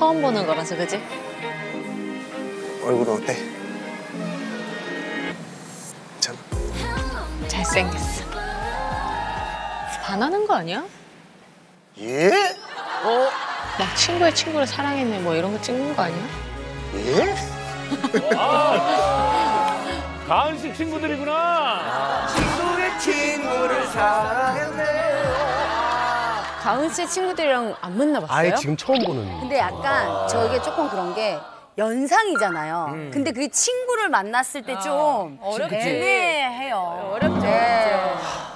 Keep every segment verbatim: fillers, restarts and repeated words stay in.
처음 보는 거라서, 그지? 얼굴은 어때? 괜찮아? 잘생겼어. 반하는 거 아니야? 예? 어? 막 친구의 친구를 사랑했네 뭐 이런 거 찍는 거 아니야? 예? 가은 씨 친구들이구나. 친구의 친구를 사랑했네. 가은 씨 친구들이랑 안 만나봤어요? 아예 지금 처음 보는. 근데 약간 저게 조금 그런 게 연상이잖아요. 음. 근데 그게 친구를 만났을 때 좀 아, 어렵지. 애매해요. 어렵죠. 네. 어렵죠.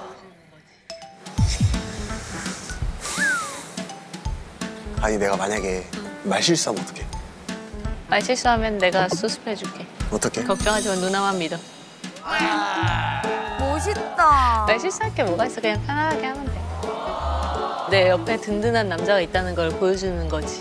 아니 내가 만약에 말 실수하면 어떡해? 말 실수하면 내가 수습해줄게. 어떡해? 걱정하지 마, 누나만 믿어. 멋있다. 말 실수할 게 뭐가 있어. 그냥 편안하게 하면 돼. 내 옆에 든든한 남자가 있다는 걸 보여주는 거지.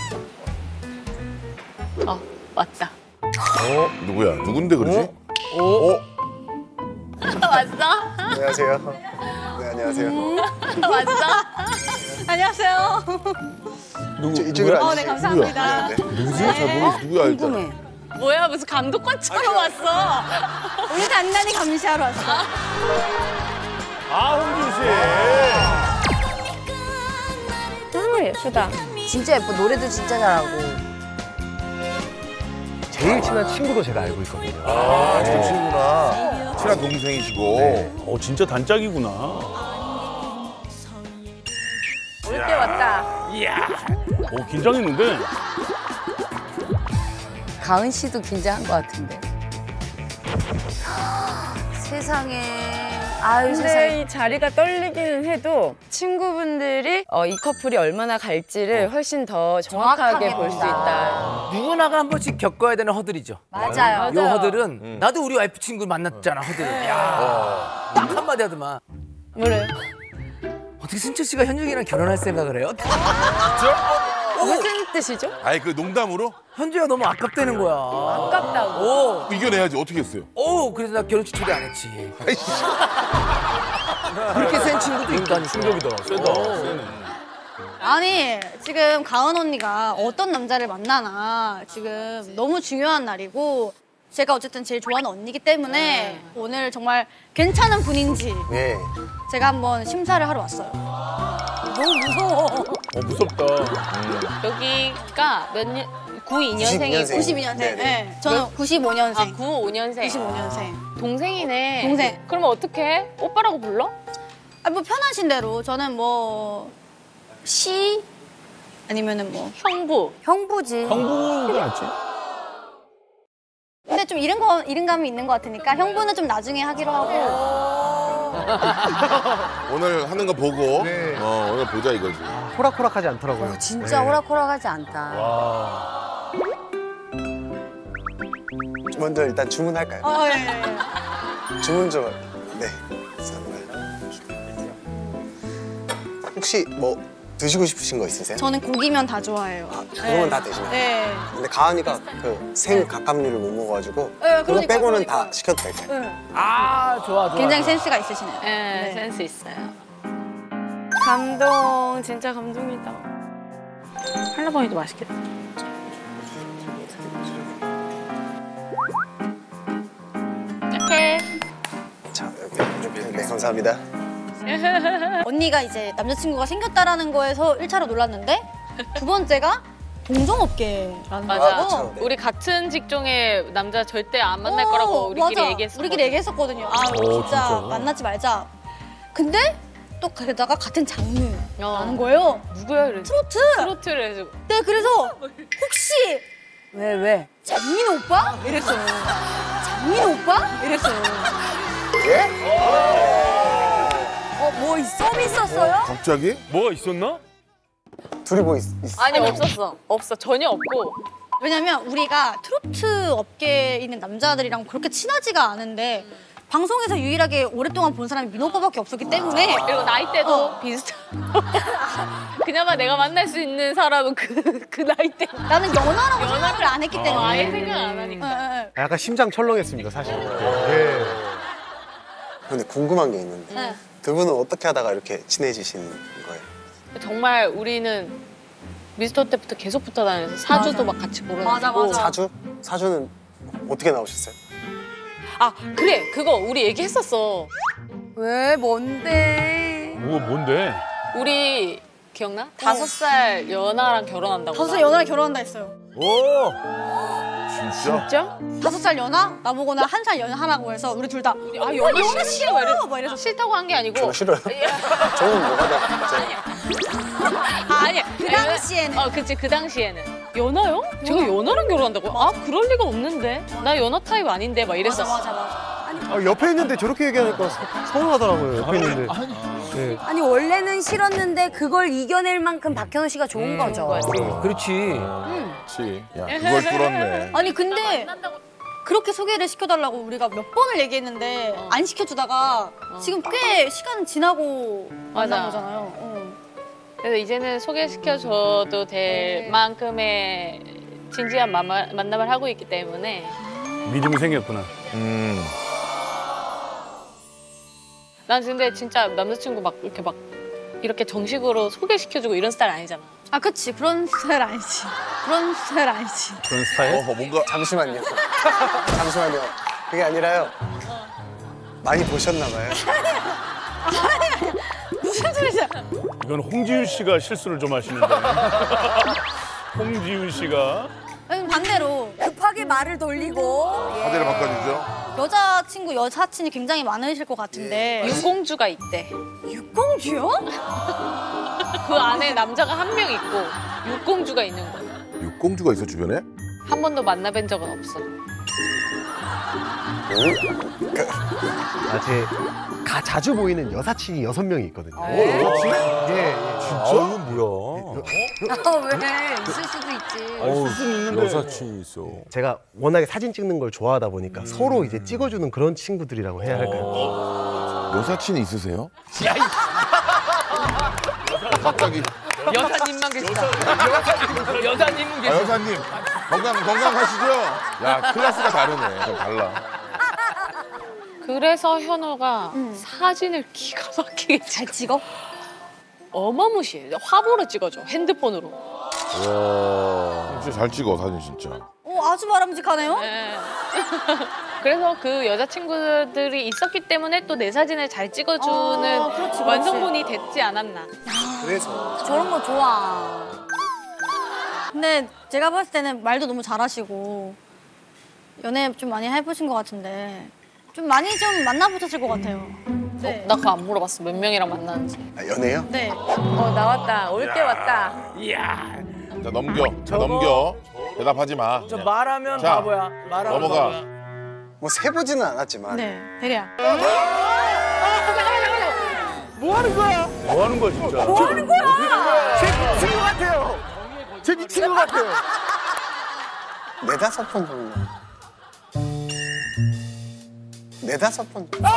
어, 왔다. 어? 누구야? 누군데 그러지? 어? 어? 왔어? 안녕하세요. 네, 안녕하세요. 왔어? 안녕하세요. 누구? 저, 이쪽으로 어, 앉으세요. 네, 감사합니다. 네. 누구지? 잘 모르겠어. 누구야 일단. 궁금해. 뭐야, 무슨 감독관처럼 왔어. 우리 단단히 감시하러 왔어. 아, 홍준 씨. 아, 예쁘다. 진짜 예뻐. 노래도 진짜 잘하고. 제일 친한 친구로 제가 알고 있거든요. 아, 저 친구나. 친한 동생이시고. 네. 어, 진짜 단짝이구나. 올 때 왔다. 이야. 오, 긴장했는데. 가은 씨도 긴장한 것 같은데. 세상에. 아유, 세상에. 근데 이 자리가 떨리기는 해도 친구분들이 어, 이 커플이 얼마나 갈지를 훨씬 더 정확하게 정확하게 볼 수 본다. 있다. 누구나가 한 번씩 겪어야 되는 허들이죠. 맞아요. 요 허들은 나도 우리 와이프 친구 만났잖아 허들. 야, 딱 한마디 하더만. 뭐래? 어떻게 승철 씨가 현중이랑 결혼할 생각을 해요? 무슨 뜻이죠? 아니 그 농담으로? 현주가 너무 아깝다는 거야. 아깝다고. 오, 이겨내야지. 어떻게 했어요? 오, 그래서 나 결혼식 초대 안 했지. 아이씨. 그렇게 센 친구도 있다니. 충격이다. 세다. 세네. 아니 지금 가은 언니가 어떤 남자를 만나나 지금 너무 중요한 날이고 제가 어쨌든 제일 좋아하는 언니이기 때문에 오늘 정말 괜찮은 분인지 네. 제가 한번 심사를 하러 왔어요. 너무 무서워. 어, 무섭다. 여기가 몇 년? 구십이 년생이고. 구십이 년생. 네네. 네. 저는 구십오 년생. 아, 구십오 년생. 구십오 년생. 동생이네. 동생. 그러면 어떡해? 오빠라고 불러? 아, 뭐 편하신 대로 저는 뭐 시 아니면은 뭐 형부. 형부지. 형부가 낫지. 근데 좀 이른 거 이른감이 있는 것 같으니까 형부는 좀 나중에 하기로 하고. 오늘 하는 거 보고. 네. 어, 오늘 보자 이거지. 호락호락하지 않더라고요. 어, 진짜 네. 호락호락하지 않다. 먼저 일단 주문할까요? 어, 예, 예. 주문 좀. 네. 감사합니다. 혹시 뭐 드시고 싶으신 거 있으세요? 저는 고기면 다 좋아해요. 그러면 다 되시나요? 네. 근데 가은이가 그 생 각각류를 못 먹어가지고 네, 그거 그러니까, 빼고는 그러니까. 다 시켜도 될까요? 네. 아, 좋아, 좋아. 굉장히 센스가 있으시네요. 네, 센스 있어요. 감동, 진짜 감동이다. 한라봉이도 맛있겠다. 이렇게. 자, 여기. 네, 감사합니다. 언니가 이제 남자친구가 생겼다라는 거에서 일 차로 놀랐는데 두 번째가 동종업계라는 맞아. 거고. 그쵸, 네. 우리 같은 직종의 남자 절대 안 만날 어, 거라고 우리끼리 맞아. 얘기했어. 우리끼리 얘기했었거든요. 아, 진짜, 만나지 말자. 근데 또 게다가 같은 장르라는 거예요. 누구야 그래? 트로트. 트로트를 해주고. 네, 그래서 혹시 왜, 왜? 장민 오빠? 이랬어요. 장민 오빠? 이랬어요. 어, 뭐 썸이 있었어요? 갑자기? 뭐가 있었나? 둘이 뭐 있, 있... 아니 없었어. 없어. 전혀 없고. 왜냐면 우리가 트로트 업계에 있는 남자들이랑 그렇게 친하지가 않은데 방송에서 유일하게 오랫동안 본 사람이 민호 오빠밖에 없었기 때문에 그리고 나이대도 어. 비슷하고. 그나마 내가 만날 수 있는 사람은 그, 그 나이대. 나는 연하라고 생각을 안 했기 때문에 아예 생각 안 하니까. 네, 네, 약간 심장 철렁했습니다, 사실. 네. 근데 궁금한 게 있는데 네. 두 분은 어떻게 하다가 이렇게 친해지신 거예요? 정말 우리는 미스터 때부터 계속 붙어 다녀서 사주도 막 같이 보러 맞아, 다니고. 맞아. 사주? 사주는 어떻게 나오셨어요? 아 그래 그거 우리 얘기했었어. 왜 뭔데? 뭐 뭔데? 우리 기억나? 다섯 살 연하랑 결혼한다고. 다섯 살 연하랑 결혼한다 했어요. 오. 진짜? 진짜? 다섯 살 연하? 나보고는 한 살 연하라고 해서 우리 둘 다. 아 연하 싫어 이래서 막 이래서. 싫다고 한 게 아니고. 저 싫어요. 저는 뭐가 다 아 아니야. 그 당시에는. 어 그치 그 당시에는. 연하요? 제가 연하랑 결혼한다고? 아 그럴 리가 없는데. 나 연하 타입 아닌데 막 이랬었어. 맞아, 맞아, 맞아. 아, 옆에 있는데 저렇게 얘기하니까 서, 서운하더라고요. 옆에 있는데. 네. 아니 원래는 싫었는데 그걸 이겨낼 만큼 박현우 씨가 좋은 거죠. 그렇지. 그렇지. 야, 그걸 뚫었네. 아니 근데 그렇게 소개를 시켜달라고 우리가 몇 번을 얘기했는데 안 시켜주다가 지금 꽤 시간 지나고 맞아. 만난 거잖아요. 어. 그래서 이제는 소개시켜줘도 될 만큼의 진지한 마마, 만남을 하고 있기 때문에 믿음이 생겼구나. 음. 난 근데 진짜 남자친구 막 이렇게 막 이렇게 정식으로 소개시켜주고 이런 스타일 아니잖아. 아 그치 그런 스타일 아니지. 그런 스타일 아니지. 그런 스타일? 어, 뭔가 잠시만요. 잠시만요. 그게 아니라요. 많이 보셨나 봐요. 무슨 소리야? 이건 홍지윤 씨가 실수를 좀 하시는데. 홍지윤 씨가. 아니, 반대로 급하게 말을 돌리고. 예. 화제를 바꿔주죠. 여자친구 여사친이 굉장히 많으실 것 같은데 육공주가 있대. 육공주요? 그 안에 남자가 한 명 있고 육공주가 있는 거야. 육공주가 있어 주변에? 한 번도 만나뵌 적은 없어. 아, 제 가, 자주 보이는 여사친이 여섯 명이 있거든요. 여사친? 예, 예. 진짜? 이건 뭐야? 아 왜? 있을 수도 있지. 어우, 여사친이 있어. 제가 워낙에 사진 찍는 걸 좋아하다 보니까 서로 이제 찍어주는 그런 친구들이라고 해야 할까요? 여사친이 있으세요? 갑자기. 여사님만 계시다. 여사님, 여사님은 아, 계시다. 여사님 건강 건강하시죠? 야 클래스가 다르네. 좀 달라. 그래서 현우가 사진을 기가 막히게 잘 찍어? 어마무시해. 화보로 찍어줘. 핸드폰으로. 와 진짜 잘 찍어 사진 진짜. 어 아주 바람직하네요. 네. 그래서 그 여자친구들이 있었기 때문에 또 내 사진을 잘 찍어주는 아, 그렇지, 그렇지. 완성본이 됐지 않았나. 그래서 저런 거 좋아. 근데 제가 봤을 때는 말도 너무 잘하시고 연애 좀 많이 해보신 것 같은데 좀 많이 좀 만나보셨을 것 같아요. 네. 나 그거 안 물어봤어. 몇 명이랑 만나는지. 아, 연애요? 네. 어 나왔다. 올 때 왔다. 이야. 자 넘겨. 자 넘겨. 대답하지 마. 저 말하면 자, 바보야. 말하면 넘어가. 바보야. 뭐 세보지는 않았지만 네. 대리야. 뭐 하는 거야, 진짜? 뭐 하는 거야? 제 미친 것 같아요. 제 미친 것 같아요. 네다섯 번 정도. 네다섯 번 정도.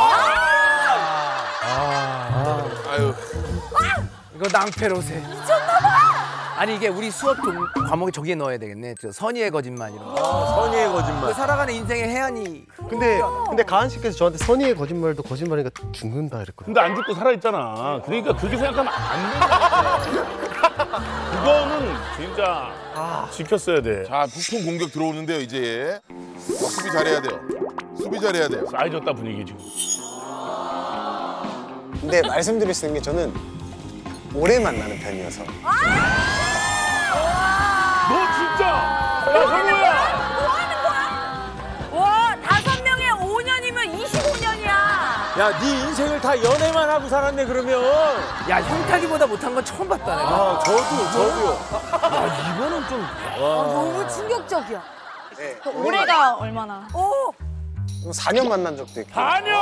아유. 이거 낭패로세. 미쳤나봐. 아니 이게 우리 수업 좀 과목에 저기에 넣어야 되겠네. 저 선의의 거짓말 이런 거. 선의의 거짓말. 그 살아가는 인생의 해안이. 근데 근데 가은 씨께서 저한테 선의의 거짓말도 거짓말이니까 죽는다 이랬거든요. 근데 안 죽고 살아있잖아. 그러니까 그렇게 생각하면 안 돼. 그거는 진짜 지켰어야 돼. 자 폭풍 공격 들어오는데요 이제. 어, 수비 잘해야 돼요. 수비 잘해야 돼요. 쌓여졌다 분위기 지금. 근데 말씀드릴 수 있는 게 저는 오래 만나는 편이어서 너 진짜! 야, 현우야! 와 다섯 명에 오 년이면 이십오 년이야. 야, 네 인생을 다 연애만 하고 살았네 그러면. 야 형탁이보다 못한 건 처음 봤다 내가. 아, 저도 저도요. 야, 이거는 좀. 아, 너무 충격적이야. 네, 그 올해가 얼마나? 오. 사 년 만난 적도 있고 사 년!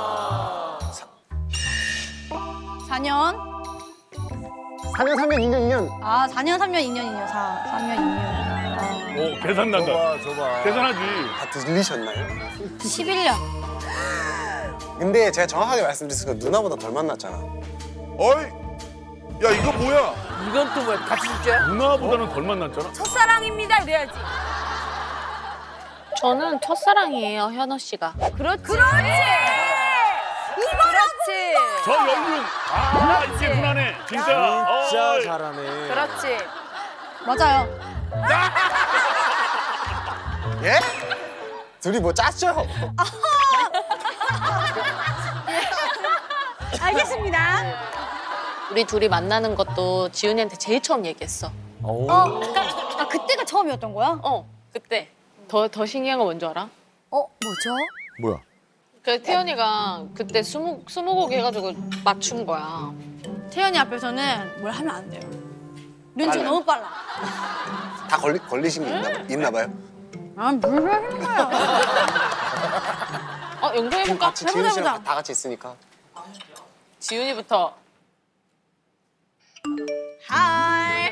사 년? 사 년, 삼 년, 이 년, 이 년 아, 사 년, 삼 년, 이 년이네요. 사, 삼 년, 이 년. 아. 오, 계산 난다. 저봐, 저봐. 계산하지. 다 들리셨나요? 십일 년. 근데 제가 정확하게 말씀드렸을 거 누나보다 덜 만났잖아. 어이. 야 이거 뭐야? 이건 또 뭐야? 같이 죽자? 누나보다는 덜 만났잖아. 첫사랑입니다 이래야지. 저는 첫사랑이에요, 현우 씨가. 그렇지. 그렇지. 이거라지. 저 연륜. 아, 이게 누나네. 진짜. 진짜 어이. 잘하네. 그렇지. 맞아요. 예? 둘이 뭐 짰죠? 알겠습니다. 우리 둘이 만나는 것도 지훈이한테 제일 처음 얘기했어. 어, 아 그때가 처음이었던 거야? 어, 그때. 더, 더 신기한 거 뭔지 알아? 어, 뭐죠? 뭐야? 그래서 태연이가 그때 스무, 스무곡 해가지고 맞춘 거야. 태연이 앞에서는 뭘 하면 안 돼요. 눈치가 너무 빨라. 다 걸리, 걸리신 게 있나, 있나 봐요? 아, 뭘 하는 거야? 어, 영상해볼까? 같이 지훈 해보자, 씨랑 해보자. 다 같이 있으니까. 지훈이부터. 하이.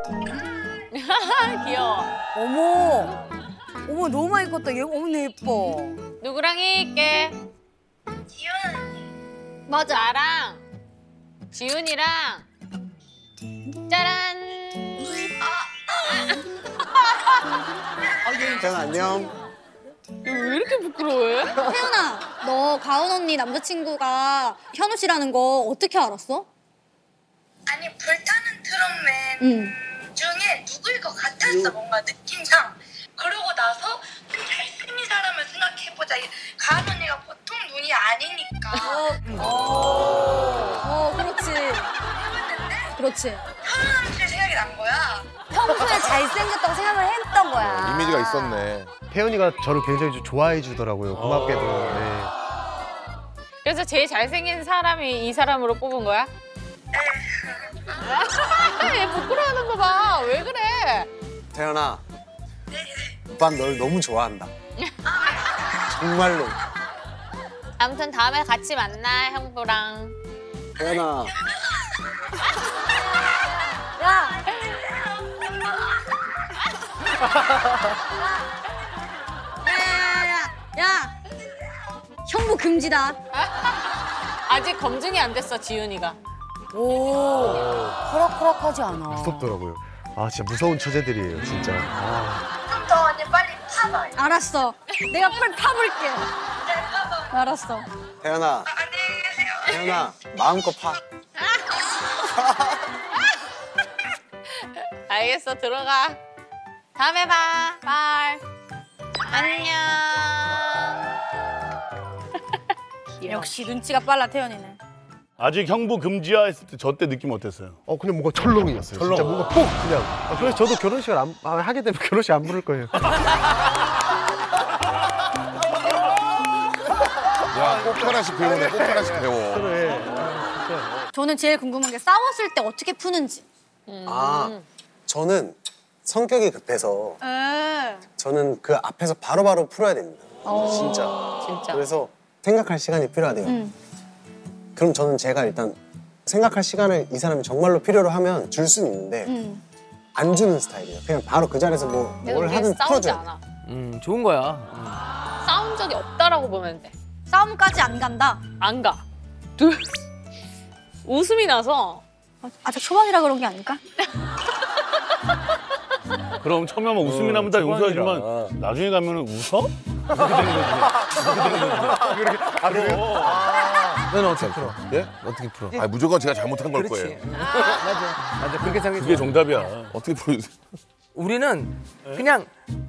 귀여워. 어머. 어머, 너무 많이 컸다. 얘 너무 예뻐. 누구랑 할게? 맞아. 나랑 지훈이랑 짜란. 태연아 안녕. 왜 이렇게 부끄러워해? 태연아, 너 가은 언니 남자친구가 현우 씨라는 거 어떻게 알았어? 아니 불타는 트롯맨 응. 중에 누구일 것 같았어 뭔가 느낌상. 그러고 나서 좀 잘생긴 사람을 생각해보자. 가은 언니가 보통 눈이 아니니까. 어, 그렇지. 해봤는데 그렇지. 현우 씨 생각이 난 거야. 평소에 잘생겼다고 생각을 했던 거야. 이미지가 있었네. 태연이가 저를 굉장히 좀 좋아해 주더라고요. 고맙게도. 네. 그래서 제일 잘생긴 사람이 이 사람으로 뽑은 거야? 얘 부끄러워하는 거 봐. 왜 그래? 태연아. 오빠는 널 너무 좋아한다. 정말로. 아무튼 다음에 같이 만나, 형부랑. 태연아. 야! 야야야야! 야! 형부 금지다. 아직 검증이 안 됐어, 지훈이가. 오. 허락허락하지 않아. 무섭더라고요. 아 진짜 무서운 처제들이에요 진짜. 아. 좀 더 언니 빨리 타봐. 알았어. 내가 빨리 파볼게. 네, 타봐. 알았어. 태연아. 안녕히 계세요. 태연아. 마음껏 파. 알겠어, 들어가. 다음에 봐. 바이. 안녕. 역시 눈치가 빨라, 태연이는. 아직 형부 금지야 했을 때 저 때 느낌 어땠어요? 어 그냥 뭔가 철렁이었어요. 철렁. 진짜 뭔가 뽁 그냥. 아, 그래서 저도 결혼식을 안, 아, 하게 되면 결혼식 안 부를 거예요. 야, 꼭 하나씩 배우네. 꼭 하나씩 배워. 그래. 저는 제일 궁금한 게 싸웠을 때 어떻게 푸는지. 아, 저는 성격이 급해서 에. 저는 그 앞에서 바로바로 풀어야 됩니다. 진짜. 진짜. 그래서 생각할 시간이 필요하대요. 응. 그럼 저는 제가 일단 생각할 시간을 이 사람이 정말로 필요로 하면 줄 수는 있는데 응. 안 주는 스타일이에요. 그냥 바로 그 자리에서 뭐 계속 뭘 우리 하든 싸우지 풀어줘요. 않아. 음, 좋은 거야. 싸운 적이 없다라고 보면 돼. 싸움까지 안 간다. 안 가. 둘. 웃음이 나서. 아직 초반이라 그런 게 아닐까? 그럼 처음에 막 웃음이 나면 다 용서하지만 나중에 가면은 웃어? 이렇게 되는 거지. 이렇게 되는 거지. 아 그래요? 너는 어떻게 풀어? 예? 어떻게 풀어? 아 무조건 제가 잘못한 걸 그렇지. 거예요. 맞아. 맞아. 그렇게 생각해. 그게 정답이야. 어떻게 풀어주세요? 우리는 그냥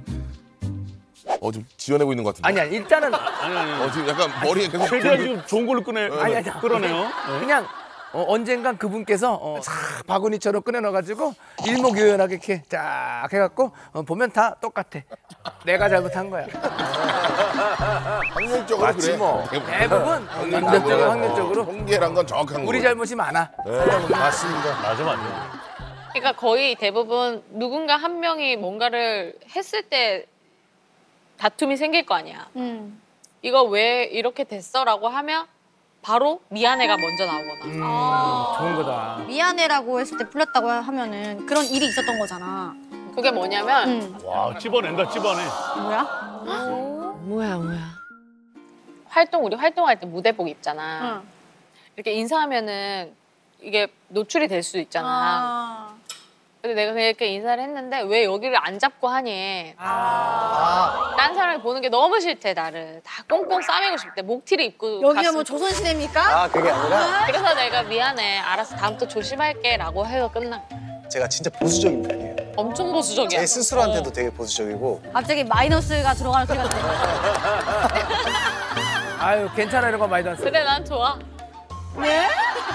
어, 좀 지어내고 있는 것 같은데. 아니야. 일단은 아니 아니. 어, 지금 약간 머리에 계속 최대한 돌고- 지금 좋은 걸로 꺼내 아니, 아니, 끌어내요. 그냥 어, 언젠간 그분께서 어, 싹 바구니처럼 꺼내넣어가지고 일목요연하게 이렇게 쫙 해갖고 어, 보면 다 똑같아. 내가 잘못한 거야. 확률적으로 맞지 그래. 뭐. 대부분 확률적으로 확률적으로 확률적으로 통계란 건 정확한 거. 우리 잘못이 많아. 맞습니다. 맞아 맞아. 그러니까 거의 대부분 누군가 한 명이 뭔가를 했을 때 다툼이 생길 거 아니야. 응. 이거 왜 이렇게 됐어라고 하면 바로 미안해가 먼저 나오거나. 음, 좋은 거다. 미안해라고 했을 때 풀렸다고 하면은 그런 일이 있었던 거잖아. 그게 뭐냐면 응. 와 찝어낸다 찝어내. 뭐야? 뭐야 뭐야. 활동 우리 활동할 때 무대복 입잖아. 응. 이렇게 인사하면은 이게 노출이 될 수 있잖아. 아. 근데 내가 그냥 이렇게 인사를 했는데 왜 여기를 안 잡고 하니? 아. 딴 사람이 보는 게 너무 싫대 나를. 다 꽁꽁 싸매고 싶대. 목티를 입고 여기가 갔으면 뭐 조선시대입니까? 아 그게 아니라 그래서 내가 미안해. 알았어. 다음부터 조심할게. 라고 해서 끝난 거야. 제가 진짜 보수적인 편이에요. 엄청 보수적이야. 제 스스로한테도 되게 보수적이고. 갑자기 마이너스가 들어가는 소리가 들려. 아유 괜찮아 이런 거 많이 놨어. 그래 난 좋아. 네?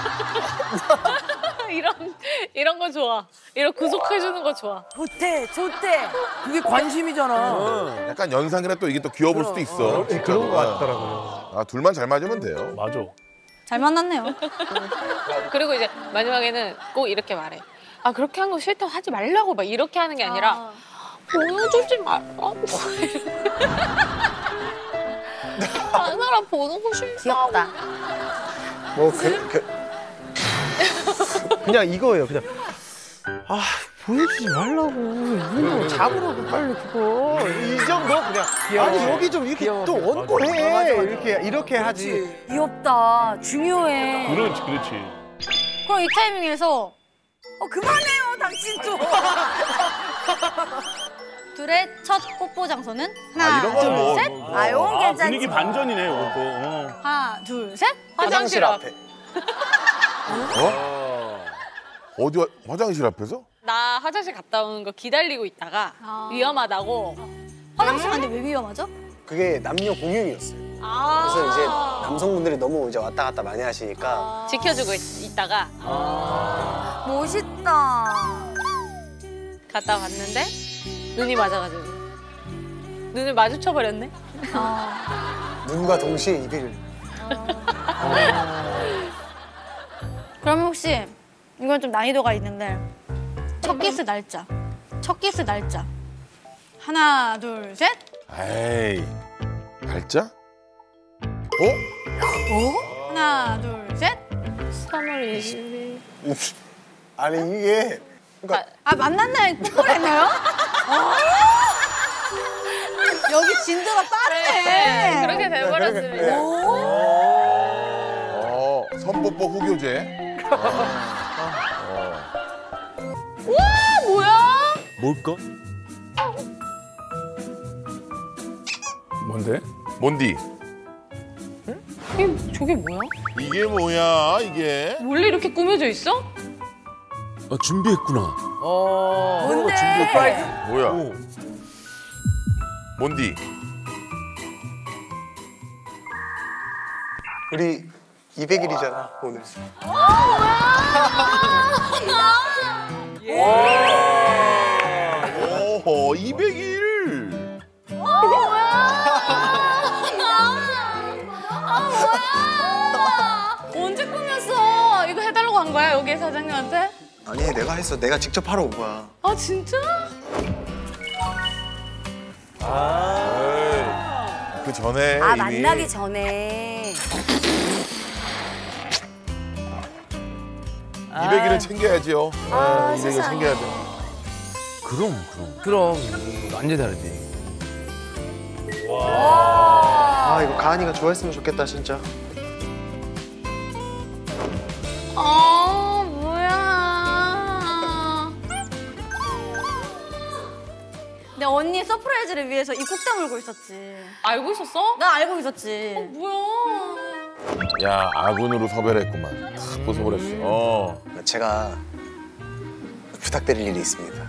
이런 이런 거 좋아. 이런 구속해주는 거 좋아. 좋대, 좋대. 그게 관심이잖아. 약간 연상이라 또 이게 또 귀여워 볼 수도 있어. 네, 그런 거 같더라고요. 아 둘만 잘 맞으면 돼요. 맞아. 잘 만났네요. 그리고 이제 마지막에는 꼭 이렇게 말해. 아 그렇게 한 거 싫다고 하지 말라고 막 이렇게 하는 게 아니라 아. 보여주지 말라고. 다른 사람 보는 거 싫다. 귀엽다. 뭐 그, 그 그냥 이거예요. 그냥 아 보여주지 말라고. 이거 잡으라고 빨리 그거. 이 정도 그냥. 귀여워. 아니 여기 좀 이렇게 귀여워. 또 얹고 맞아, 해. 맞아, 맞아. 이렇게 이렇게 하지. 귀엽다. 중요해. 그렇지, 그렇지. 그럼 이 타이밍에서 어, 그만해요, 당신 좀. 둘의 첫 뽀뽀 장소는 아 하나, 이런 거 둘, 뭐. 셋. 뭐. 아, 요건 아, 괜찮지. 분위기 반전이네, 이것도. 어. 하나, 둘, 셋. 화장실 앞에. 어? 어디 화- 화장실 앞에서? 나 화장실 갔다 오는 거 기다리고 있다가 아. 위험하다고. 화장실 갔는데 왜 위험하죠? 그게 남녀 공용이었어요. 아. 그래서 이제 남성분들이 너무 이제 왔다 갔다 많이 하시니까 지켜주고 있, 있다가 멋있다. 갔다 왔는데 눈이 맞아가지고 눈을 마주쳐 버렸네. 눈과 동시에 이별을. 그러면 혹시 이건 좀 난이도가 있는데 첫 키스 날짜. 첫 키스 날짜. 하나, 둘, 셋. 에이 날짜? 어? 하나, 둘, 셋. 삼월 이십일. 아니 이게 그러니까 아, 만난 날 뽀뽀를 했나요? 여기 진도가 빠르네. 그렇게 돼버렸습니다. 어 선뽀뽀 후교제. 뭐야? 뭘까? 뭔데? 뭔디? 이게 저게 뭐야? 이게 뭐야 이게? 원래 이렇게 꾸며져 있어? 아, 준비했구나. 어. 뭔데? 뭐야? 뭔디? 우리 이백 일이잖아 오늘. 오호 이백 일. 언제 꾸몄어? 이거 해달라고 한 거야 여기 사장님한테? 아니 내가 했어. 내가 직접 하러 온 거야. 아 진짜? 그 전에 아, 이미 만나기 전에. 이백 일은 챙겨야지요. 아, 이백 일 세상에. 챙겨야 돼. 그럼, 그럼. 그럼 완전 다르지. 아 이거 가은이가 좋아했으면 좋겠다 진짜. 아, 뭐야. 근데 언니 서프라이즈를 위해서 입국 다물고 있었지. 알고 있었어? 나 알고 있었지. 뭐야? 야 아군으로 섭외했구만. 탁 보석을 했어. 어. 제가 부탁드릴 일이 있습니다.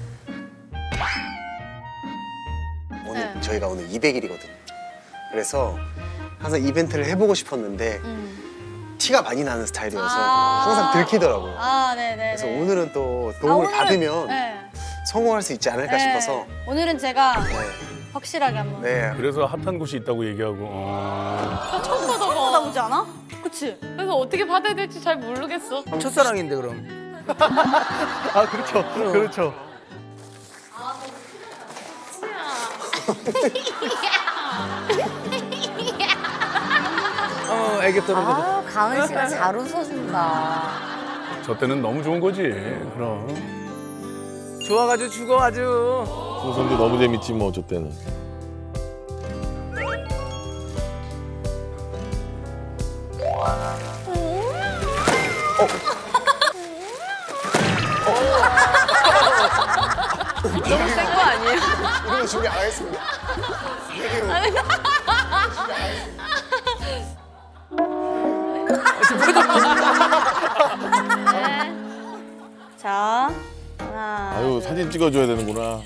오늘 네. 저희가 오늘 이백 일이거든요. 그래서 항상 이벤트를 해보고 싶었는데 음. 티가 많이 나는 스타일이어서 아. 항상 들키더라고요. 아, 네네. 그래서 오늘은 또 도움을 아, 오늘은- 받으면 네. 성공할 수 있지 않을까 네. 싶어서. 오늘은 제가 네. 확실하게 한번. 네. 그래서 핫한 곳이 있다고 얘기하고. 어. 나 처음 받아봐. 받아보지 않아? 그치? 그래서 어떻게 받아야 될지 잘 모르겠어. 첫사랑인데 그럼. 아 그렇죠. 그렇죠. 어, 애기 떨어져. 아, 가은 씨가 잘 웃어준다. 저 때는 너무 좋은 거지. 그럼. 좋아가지고 죽어 아주. 소선도 너무 재밌지 뭐 저 때는. 너무 센 거 아니에요? 이런 거 준비 안 하겠습니다. 네. 자, 하나. 아유 사진 찍어줘야 되는구나. 어.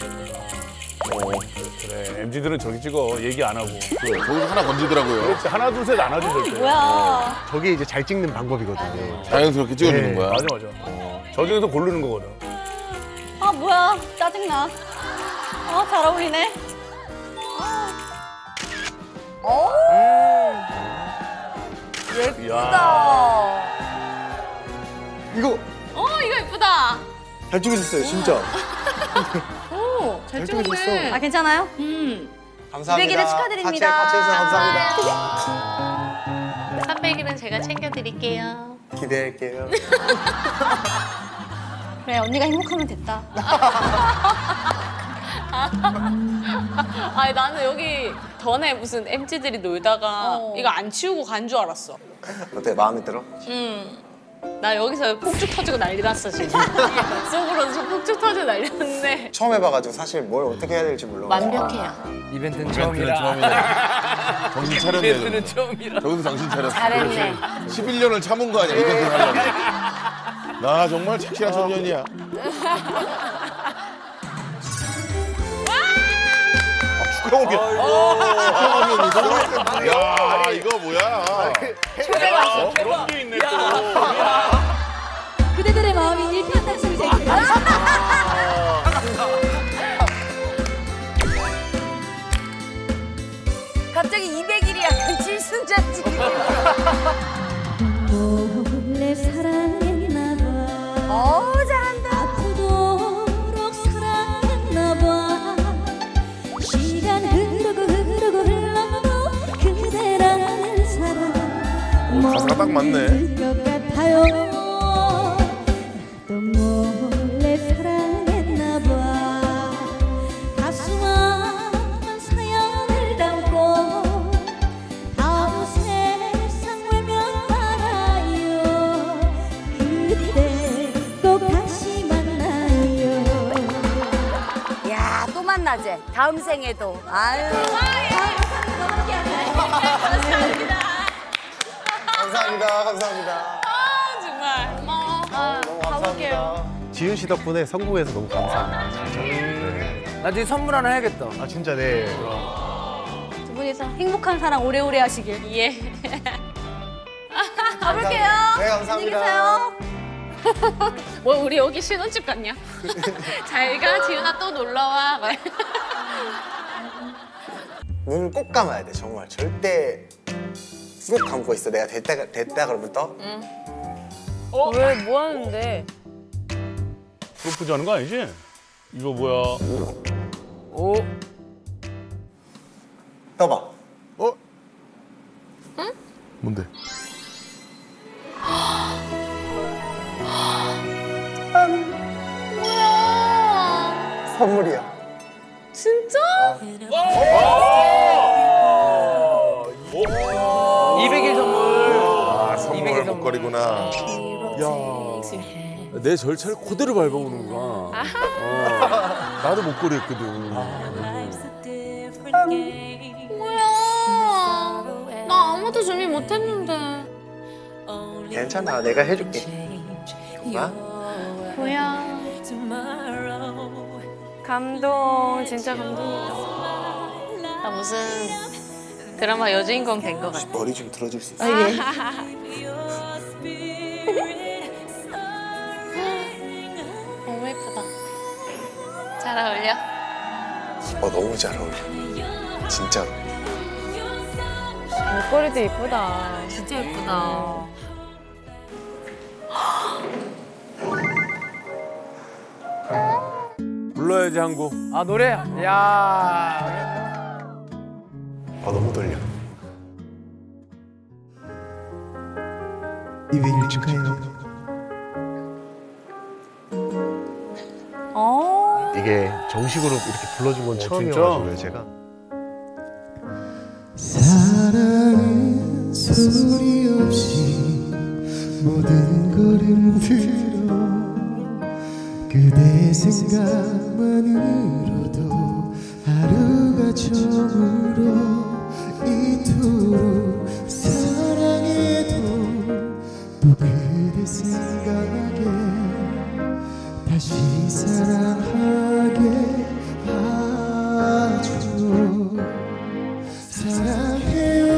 그래 엠지들은 저렇게 찍어 얘기 안 하고. 그래, 저기서 하나 건지더라고요. 그렇지 하나 둘 셋 안 하지 절대. 뭐야? 저게 이제 잘 찍는 방법이거든요. 자연스럽게 찍어주는 네. 거야. 맞아 맞아. 저 중에서 고르는 거거든. 아 뭐야? 짜증나. 아 잘 어울리네. 예쁘다. 이거 어 이거 예쁘다. 잘 찍으셨어요, 진짜. 오, 잘 잘 찍었네. 찍으셨어. 아 괜찮아요? 음. 감사합니다. 이백 일을 축하드립니다. 같이 해주셔서 감사합니다. 삼백 일은 제가 챙겨드릴게요. 기대할게요. 그래 언니가 행복하면 됐다. 아니 나는 여기 전에 무슨 엠지들이 놀다가 어. 이거 안 치우고 간 줄 알았어. 어때, 마음에 들어? 음. 나 여기서 폭죽 터지고 난리 났어 지금. 속으로는 저 폭죽 터지고 난리 났는데 처음 해봐가지고 사실 뭘 어떻게 해야 될지 몰라. 완벽해요. 이벤트는 이벤트는 처음이라. 처음이다. 정신 차렸네. 이벤트는 처음이라. 저기서 정신 차렸어. 잘했네. 십일 년을 참은 거 아니야 이벤트 하려고. 나 정말 착실한 청년이야. 축하오게. 야 이거 뭐야? 어, 그런 게 있네 또. 그대들의 마음이 일편단심이 갑자기 이백 일이 약간 질순잔치. 몰래 사랑했나봐. 어 잘한다. 아프도록 사랑했나봐. 시간 흐르고 흐르고 흘러도 그대라는 사람 가사가 딱 맞네. 것 같아요. 또 몰래 사랑했나봐. 가슴한 사연을 담고 다음 세상 외면 말아요. 그때 꼭 다시 만나요. 야 또 만나재. 다음 생에도. 아유. 감사합니다, 감사합니다. 아 정말 고마워. 아, 너무 가볼게요. 감사합니다. 지윤 씨 덕분에 성공해서 너무 감사합니다. 진짜. 네. 나중에 선물 하나 해야겠다. 아 진짜 네. 두 분이서 행복한 사랑 오래오래 하시길. 예. 가볼게요. 네, 감사합니다. 안녕히 계세요. 뭐 우리 여기 신혼집 같냐? 잘 가 지윤아 또 놀러 와. 막. 눈을 꼭 감아야 돼, 정말. 절대 꼭 감고 있어. 내가 됐다, 됐다 그러면 떠. 왜 뭐 하는데? 프로포즈 하는 거 아니지? 이거 뭐야? 오. 떠봐. 어? 뭔데? 선물이야. 진짜? 이백 일 선물. 아 이백 선물 일 선물. 목걸이구나. 야, 내 절차를 그대로 밟아오는구나. 어, 나도 목걸이 했거든. 뭐야? 나 아무도 준비 못했는데. 괜찮아, 내가 해줄게. 엄마? 뭐야? 감동. 진짜 감동이다. 나 무슨 드라마 여주인공 된 것 같아. 머리 좀 들어줄 수 있어? 아, 예. 너무 예쁘다. 잘 어울려? 어, 너무 잘 어울려. 진짜로. 목걸이도 예쁘다. 진짜 예쁘다. 불러야지 한 곡. 아 노래. 야. 아, 너무 떨려. 이백 일 축하해요. 어. 이게 정식으로 이렇게 불러준 건 처음이어가지고요, 제가. 사랑은 소리 없이 모든 걸 흔들어 그대 생각만으로도 하루가 저물어 이토록 사랑해도 또 그대 생각에 다시 다시 사랑하게 하죠. 사랑해요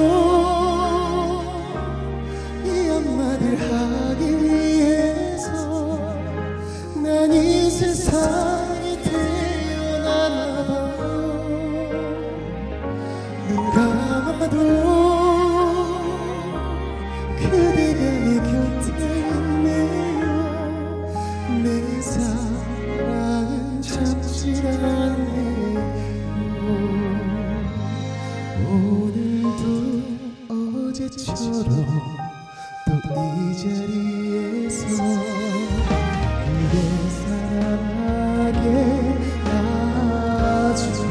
이 한마디를 하기 위해서 난 이 세상에 태어나나 봐요. 눈 감아도 그대가 내 곁에 있네요. 내 사랑은 참질 않네요. 오늘도 어제처럼 또 이 자리에서 그대 사랑하게 하죠.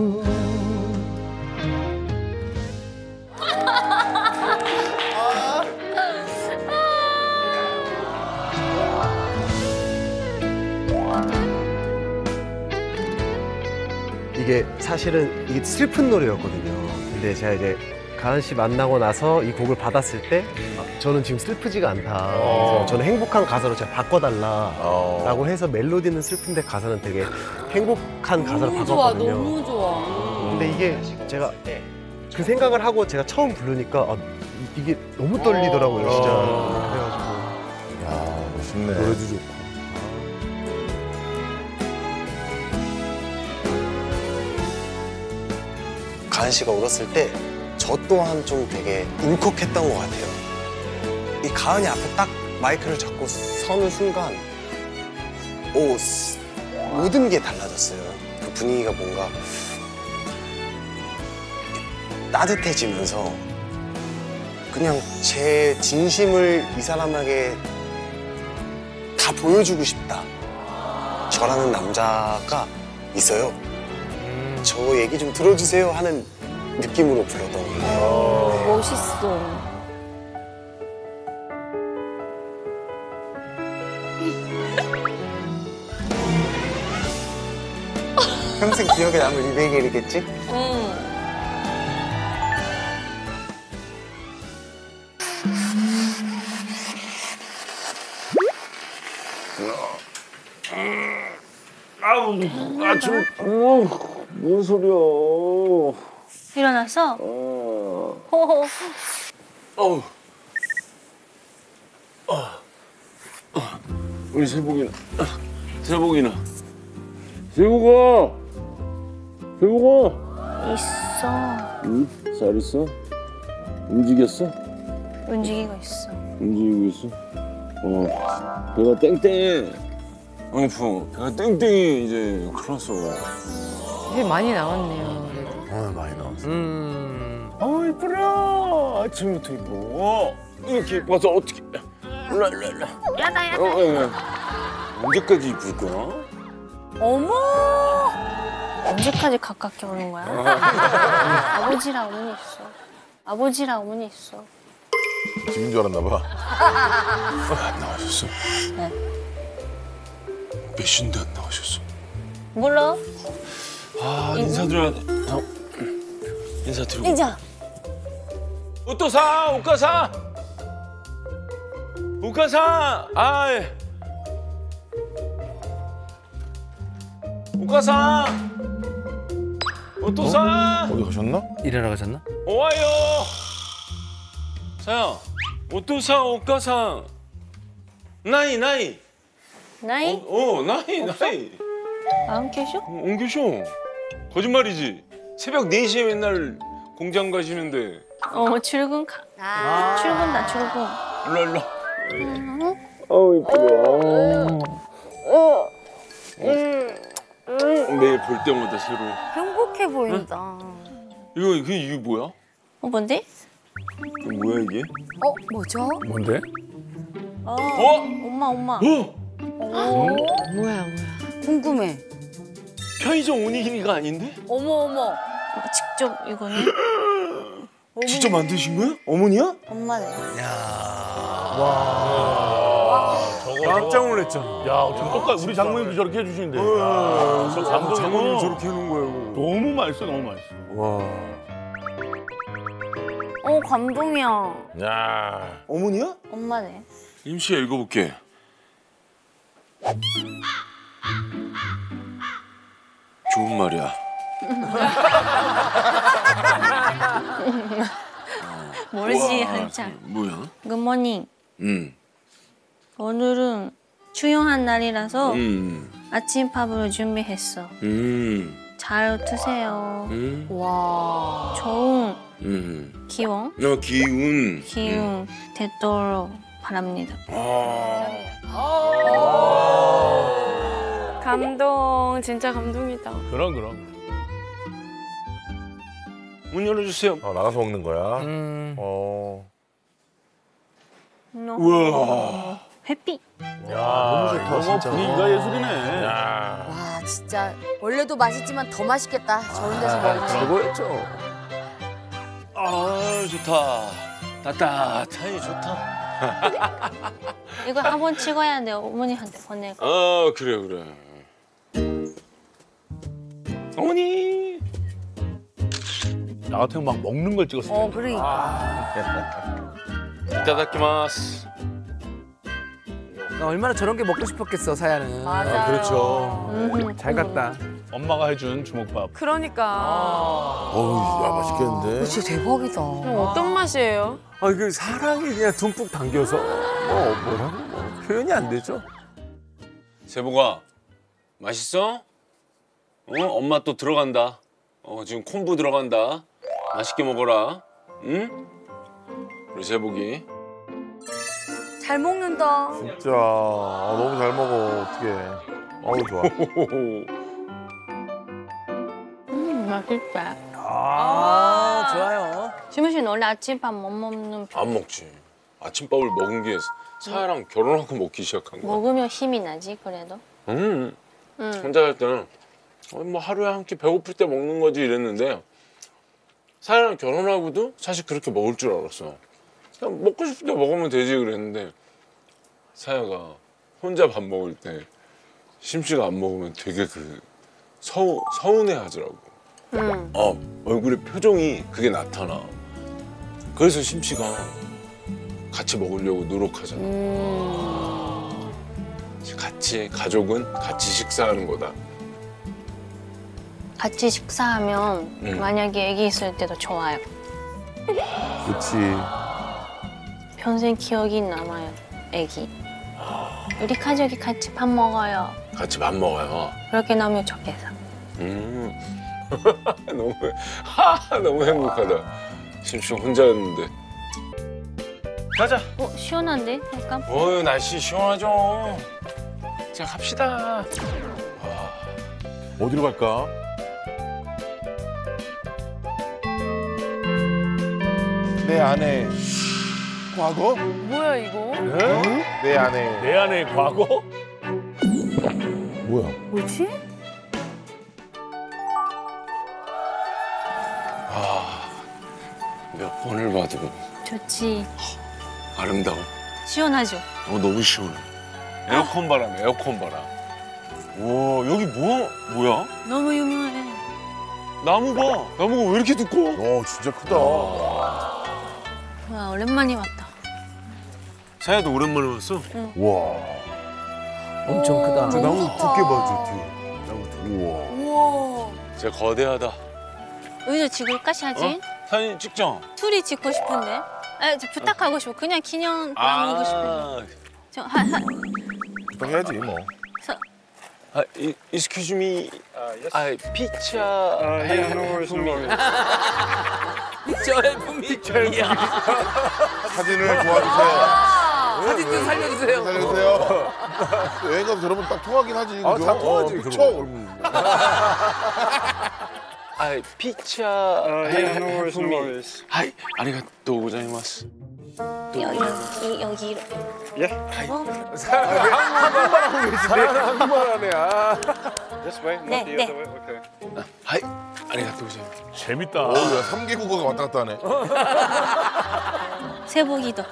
이게 사실은 이게 슬픈 노래였거든요. 근데 제가 이제 가은 씨 만나고 나서 이 곡을 받았을 때 아, 저는 지금 슬프지가 않다. 그래서 저는 행복한 가사로 제가 바꿔달라라고 해서 멜로디는 슬픈데 가사는 되게 행복한 가사로 너무 좋아, 바꿨거든요. 너무 좋아. 근데 이게 제가 그 생각을 하고 제가 처음 부르니까 아, 이게 너무 떨리더라고요, 진짜. 그래가지고 야, 멋있네. 노래도 좋고. 가은 씨가 울었을 때 저 또한 좀 되게 울컥했던 것 같아요. 이 가은이 앞에 딱 마이크를 잡고 서는 순간 오, 스- 모든 게 달라졌어요. 그 분위기가 뭔가 따뜻해지면서 그냥 제 진심을 이 사람에게 다 보여주고 싶다. 저라는 남자가 있어요. 저 얘기 좀 들어주세요 하는 느낌으로 불렀던 거예요. 멋있어. 평생 기억에 남을 이백 일이겠지? 응. 아우, 아침, 어, 뭔 소리야. 일어났어? 어. 호호. 어우. 아, 아, 우리 세복이나, 세복이나. 세복아! 세복아! 있어. 응? 잘 있어? 움직였어? 움직이고 있어. 움직이고 있어? 어. 배가 땡땡해. 아니, 부 배가 땡땡이 이제 큰일 났어. 배 많이 나왔네요. 어, 많이 나왔어. 음. 어, 이쁘라. 아침부터 이뻐. 어, 이렇게 이뻐서 어떻게. 일로, 일로, 일로. 야다, 야다. 어, 예, 예. 언제까지 이쁠 거야? 어머! 언제까지 가깝게 오는 거야? 아버지랑 어머니 있어. 아버지랑 어머니 있어. 집인 줄 알았나 봐. 아, 안 나오셨어? 네. 몇 시인데 안 나오셨어? 몰라? 아, 인사드려야 돼. 어, 인사드리고. 인자. 오토사, 오카사. 오카사. 아, 예. 오카사. 오토사. 어디 가셨나? 일하러 가셨나? 오와요. 사야. 오토사, 오카사. 나이, 나이. 나이? 어, 어, 나이, 나이. 안 계셔? 어, 안 계셔. 거짓말이지. 새벽 네 시에 맨날 공장 가시는데. 어, 출근 가. 아. 출근다, 출근. 일로, 일로. 응? 어우, 이쁘다. 매일 볼 때마다 새로. 행복해 보인다. 이거, 이게, 이게 뭐야? 어, 뭔데? 이게 뭐야, 이게? 어, 뭐죠? 뭔데? 어, 어? 엄마, 엄마. 어? 어? 뭐야, 뭐야. 궁금해. 편의점 오니기니가 아닌데? 어머, 어머. 어, 직접 이거는? 진짜 만드신 거야? 어머니야? 엄마네. 깜짝 놀랐잖아. 야, 저 똑같 우리 장모님도 저렇게 해주시는데. 야, 저 감동이 장모님 저렇게 해놓은 거예요. 너무 맛있어, 너무 맛있어. 와. 어, 감동이야. 야, 어머니야? 엄마네. 임시야 읽어볼게. 좋은 말이야. 모르지 우와, 한참. 뭐야? 굿모닝. 음. 오늘은 중요한 날이라서 음. 아침밥을 준비했어. 음. 잘 드세요. 음. 와. 좋은 음. 기운, 어, 기운. 기운 되도록 바랍니다. 감동, 진짜 감동이다. 그럼 그럼. 문 열어주세요. 어, 나가서 먹는 거야. 음. 어. 우와. 햇빛. 야, 너무 좋다, 진짜. 분위기가 예술이네. 와 진짜 원래도 맛있지만 더 맛있겠다. 저런 데서 먹으면. 최고였죠. 아, 좋다. 따뜻하니 좋다. 이거 한번 찍어야 돼. 어머니한테 보내고. 아, 그래, 그래. 어머니. 나 같으면 막 먹는 걸 찍었을 어 텐데. 그러니까. 이타다키마스. 얼마나 저런 게 먹고 싶었겠어, 사야는. 맞아요. 아, 그렇죠. 음, 잘 갔다. 엄마가 해준 주먹밥. 그러니까. 어우, 야, 맛있겠는데? 진짜 대박이다. 그럼 어떤 맛이에요? 아, 그 사랑이 그냥 듬뿍 담겨서 뭐 뭐라고 뭐 표현이 안 되죠. 세보가 맛있어? 어? 엄마 또 들어간다. 어, 지금 콤부 들어간다. 맛있게 먹어라. 응? 우리 세복이. 잘 먹는다. 진짜. 아, 너무 잘 먹어. 어떡해. 어우, 좋아. 음, 맛있다. 아, 좋아요. 지문 씨는 원래 아침밥 못 먹는 편. 안 먹지. 아침밥을 먹은 게 사야랑 결혼하고 먹기 시작한 거야. 먹으면 힘이 나지 그래도. 음. 음. 혼자 할 때는 어, 뭐 하루에 한 끼 배고플 때 먹는 거지 이랬는데 사야랑 결혼하고도 사실 그렇게 먹을 줄 알았어. 그냥 먹고 싶을 때 먹으면 되지 그랬는데 사야가 혼자 밥 먹을 때 심씨가 안 먹으면 되게 그 서, 서운해 하더라고. 음. 어, 얼굴에 표정이 그게 나타나. 그래서 심씨가 같이 먹으려고 노력하잖아. 음. 같이 가족은 같이 식사하는 거다. 같이 식사하면 음. 만약에 아기 있을 때도 좋아요. 그치. 평생 기억이 남아요, 아기. 우리 가족이 같이 밥 먹어요. 같이 밥 먹어요. 그렇게 너무 좋겠어. 음. 너무 하, 너무 행복하다. 심씨 혼자였는데. 가자. 어, 시원한데? 약간? 어유 날씨 시원하죠. 자 갑시다. 어디로 갈까? 내 아내 과거? 뭐야 이거? 내 아내. 내 안의 과거? 뭐야? 뭐지? 몇 번을 봐도 좋지. 아름다워. 시원하죠? 어 너무 시원해. 에어컨 바람, 에어컨 바람. 와 여기 뭐 뭐야? 너무 유명해. 나무 봐. 나무가 왜 이렇게 두꺼워? 어, 진짜 크다. 와, 오랜만에 왔다. 사야도 오랜만에 왔어? 와. 엄청 크다. 저 나무 두께 봐, 저 뒤에. 나무 두께. 우와. 우와. 진짜 거대하다. 여기서 찍을까, 사진? 어? 사진 찍자. 둘이 찍고 싶은데. 아, 저 부탁하고 싶어. 그냥 기념 남기고 싶은데. 저, 하, 하. 부탁해야지, 뭐. 서, 아, 이, excuse me. 아, 피차. 저 앨범이. 사진을 도와주세요. 사진 좀 살려주세요. 살려주세요. 여행 가서 저러면 딱 통하긴 하지. 아, 그죠? 다 통하지, 어, 그럼. 그쵸? 아, 피차. 하이, 아리가또 고자이마스. 여기, 여기, 여기로. 예? 어? 사랑하는 한국말하네. 아. 네, 네. 하이, 아리가또 고자이마스. 재밌다. 어, 야, 삼 개 국어가 왔다 갔다 하네. 세복이도.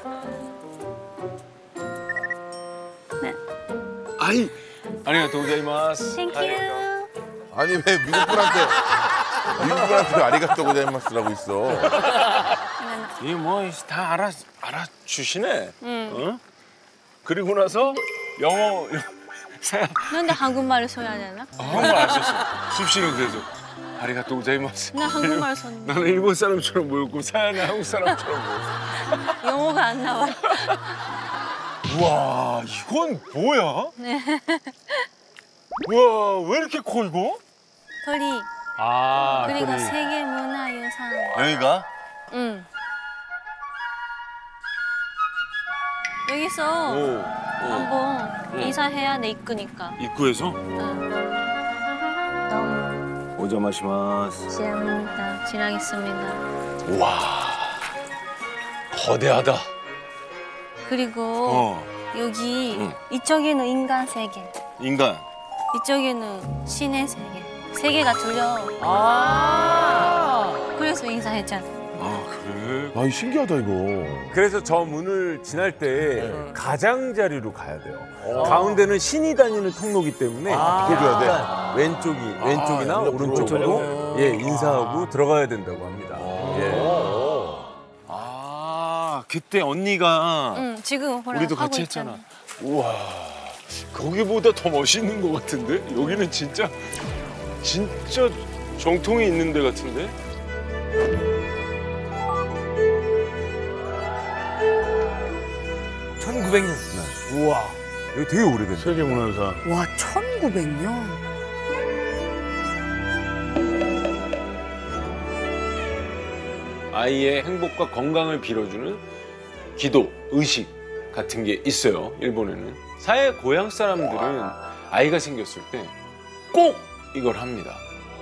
네. 아이, 아리가또 고자이마스. 땡큐. 아니, 왜 미국 분한테, 미국 분한테 아리가또 고자이마스라고 있어. 이게 뭐 다 알아 알아주시네. 응. 어? 그리고 나서 영어 사야. 근데 한국말을 써야 되나? 한국말 안 썼어. 숲씨는 그래서 아리가또 고자이마스. 나 한국말 썼는데. 나는 일본 사람처럼 보였고 사야는 한국 사람처럼 보였어. 영어가 안 나와. 우와, 이건 뭐야? 네. 우와, 왜 이렇게 커 이거? 鳥. 아, 그리고 그래. 세계문화유산. 여기가? 응. 여기서 오, 한번 응. 인사해야 돼, 입구니까. 입구에서? 응. 너무 오자마시마스. 지합니다. 지나겠습니다. 우와, 거대하다. 그리고 어, 여기 응. 이쪽에는 인간 세계, 인간. 이쪽에는 신의 세계. 세계가 둘려. 아. 그래서 인사했잖아. 아, 그래? 아, 신기하다 이거. 그래서 저 문을 지날 때 네. 가장자리로 가야 돼요. 가운데는 신이 다니는 통로기 때문에 아, 그걸 줘야 돼? 약간 왼쪽이 왼쪽이나 옆으로. 오른쪽으로 예 인사하고 들어가야 된다고 합니다. 예. 아, 그때 언니가 응, 지금 호라 우리도 하고 같이 있잖아. 했잖아. 우와, 거기보다 더 멋있는 것 같은데? 여기는 진짜 진짜 정통이 있는 데 같은데? 천구백 년. 우와. 여기 되게 오래됐네. 세계문화유산. 와, 천구백 년. 아이의 행복과 건강을 빌어주는 기도, 의식 같은 게 있어요, 일본에는. 사회 고향 사람들은 아이가 생겼을 때 꼭 이걸 합니다.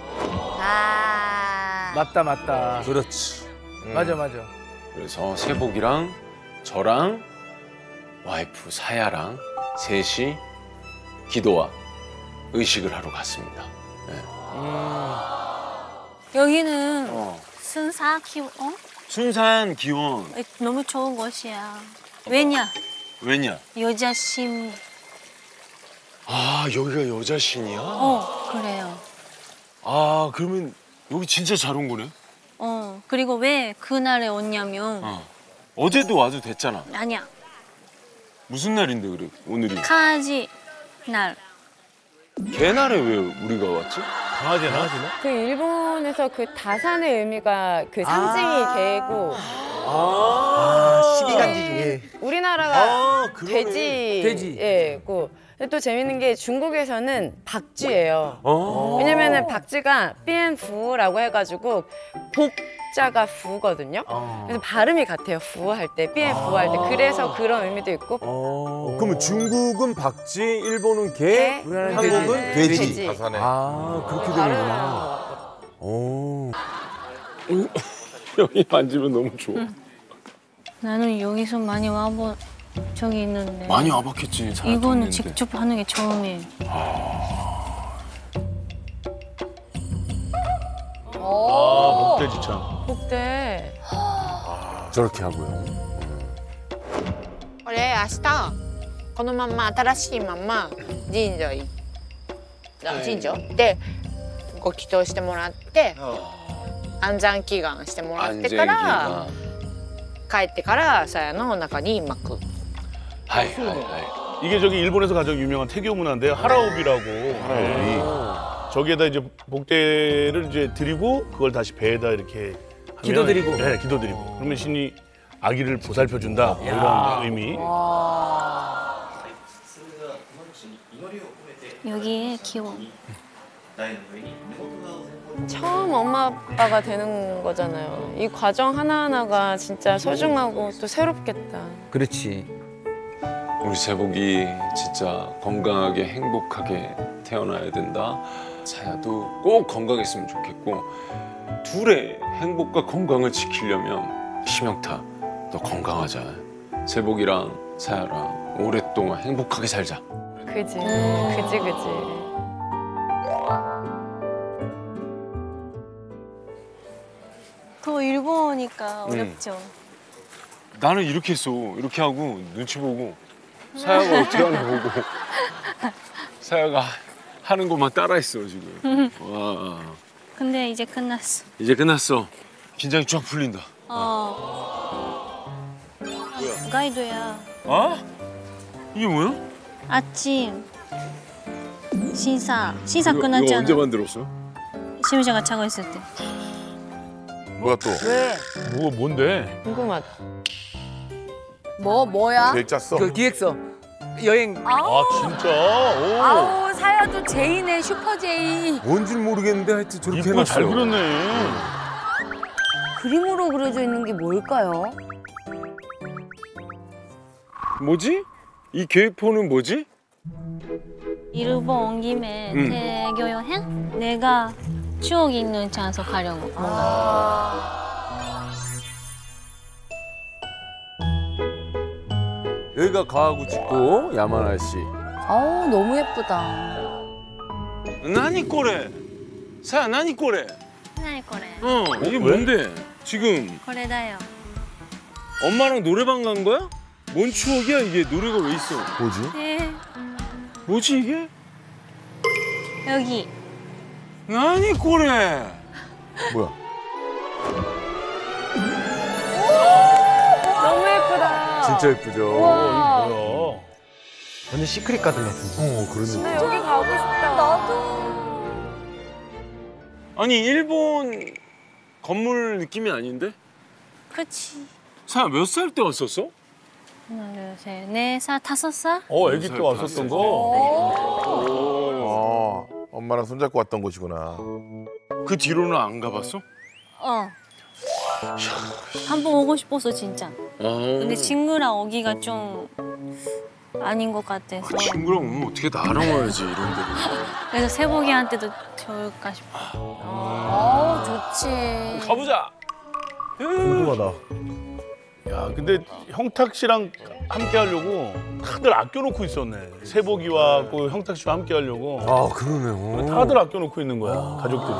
아. 맞다 맞다. 그렇지. 음. 맞아 맞아. 그래서 세복이랑 저랑 와이프 사야랑 셋이 기도와 의식을 하러 갔습니다. 네. 여기는 어. 순사 키 어? 순산 기원. 너무 좋은 곳이야. 왜냐? 왜냐? 여자 심. 아, 여기가 여자 신이야? 어, 그래요. 아, 그러면 여기 진짜 잘 온 거네? 어, 그리고 왜 그날에 왔냐면 어. 어제도 와도 됐잖아. 아니야. 무슨 날인데 그래, 오늘이? 강아지 날. 개날에 왜 우리가 왔지? 강아지나? 강아지나? 그 일본에서 그 다산의 의미가 그 상징이 개고 아, 십이간지 중에. 우리나라가 아, 그러네. 돼지. 돼지. 예고. 근데 또 재밌는 게 중국에서는 박쥐예요. 어. 왜냐면은 박쥐가 삐엔푸라고 해가지고 복자가 푸거든요. 그래서 발음이 같아요. 푸 할 때, 삐엔푸 할 때. 그래서 그런 의미도 있고. 어, 그러면 중국은 박쥐, 일본은 개, 개, 우리나라는 한국은 돼지. 돼지. 다산에. 아, 그렇게 되는구나. 오. 여기 만지면 너무 좋아. 나는 여기서 많이 와본 적이 있는데. 많이 와봤겠지. 잘 이거는 뒀는데. 직접 하는 게 처음이에요. 아, 복대지참. 복대. 저렇게 하고요. これ明日このまんま新しいまんま神社い神社でご祈祷してもらって安産祈願してもらってから帰ってからさやの中に巻く。 하이, 하이, 하이. 이게 저기 일본에서 가장 유명한 태교 문화인데 하라오비라고. 하라오비. 저기에다 이제 복대를 이제 드리고 그걸 다시 배에다 이렇게 하면, 기도드리고. 네, 기도드리고. 그러면 신이 아기를 보살펴 준다. 뭐 이런 의미. 여기에 귀여워. 처음 엄마 아빠가 되는 거잖아요. 이 과정 하나하나가 진짜 소중하고 또 새롭겠다. 그렇지. 우리 세복이 진짜 건강하게 행복하게 태어나야 된다. 사야도 꼭 건강했으면 좋겠고 둘의 행복과 건강을 지키려면 심영타 너 건강하자. 세복이랑 사야랑 오랫동안 행복하게 살자. 그지, 그지, 그지. 더 일본어니까 어렵죠. 나는 이렇게 했어. 이렇게 하고 눈치 보고 사야가 어떻게 하나 보고 사야가 하는 것만 따라했어 지금. 와. 근데 이제 끝났어. 이제 끝났어. 긴장이 쫙 풀린다. 어. 가이드야. 어? 이게 뭐야? 아침 심사 심사 이거, 끝났잖아. 이거 언제 만들었어? 심사가 차고 있을 때. 뭐야 또? 왜? 뭐 뭔데? 궁금하다. 뭐 뭐야? 계획 짰어? 그 기획서 여행. 아 진짜? 오. 아우 사야도 제이네 슈퍼 제이. 뭔진 모르겠는데 하여튼 저렇게 이쁘게 해놨어요. 잘 그렸네. 그림으로 그려져 있는 게 뭘까요? 뭐지? 이 계획표는 뭐지? 일본 온 김에 음. 대교 여행? 내가 추억 있는 장소 가려고 뭔가. 여기가 가와구치고 야마나시. 아우 너무 예쁘다. 나니 꼬레? 사야 나니 꼬레? 何これ? 어 이게 뭔데? 지금 これだよ. 엄마랑 노래방 간 거야? 뭔 추억이야 이게? 노래가 왜 있어? 뭐지? 네. 뭐지 이게? 여기. 나니 꼬레? 뭐야? 너무 예쁘다. 진짜 예쁘죠. 우와. 뭐야? 완전 시크릿 가든 같은데. 어, 그런 느낌. 나 여기 가고 싶다. 나도. 아니 일본 건물 느낌이 아닌데? 그치. 사야 몇 살 때 왔었어? 하나, 둘, 셋, 네 살, 다섯 살? 어, 아기 때 왔었던 거? 어, 엄마랑 손잡고 왔던 곳이구나. 그 뒤로는 안 가봤어? 어. 한 번 오고 싶었어 진짜. 근데 친구랑 오기가 좀 아닌 것 같아서. 그 친구랑 오면 어떻게 나랑 와야지 이런 데를. 그래서 세복이한테도 좋을까 싶어. 어 좋지. 가보자. 궁금하다. 야, 근데 형탁 씨랑 함께 하려고 다들 아껴놓고 있었네. 세복이와 그 형탁 씨와 함께 하려고. 아 그러네요. 다들 아껴놓고 있는 거야, 가족들이.